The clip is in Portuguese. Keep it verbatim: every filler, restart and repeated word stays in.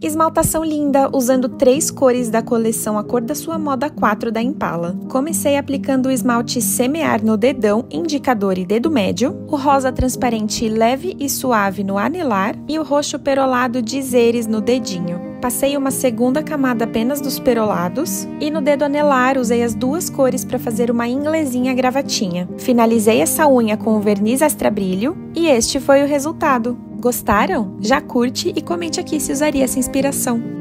Esmaltação linda, usando três cores da coleção A Cor da Sua Moda quatro da Impala. Comecei aplicando o esmalte Semear no dedão, indicador e dedo médio, o rosa transparente leve e suave no anelar e o roxo perolado Dizeres no dedinho. Passei uma segunda camada apenas dos perolados e no dedo anelar usei as duas cores para fazer uma inglesinha gravatinha. Finalizei essa unha com o verniz extra brilho e este foi o resultado. Gostaram? Já curte e comente aqui se usaria essa inspiração.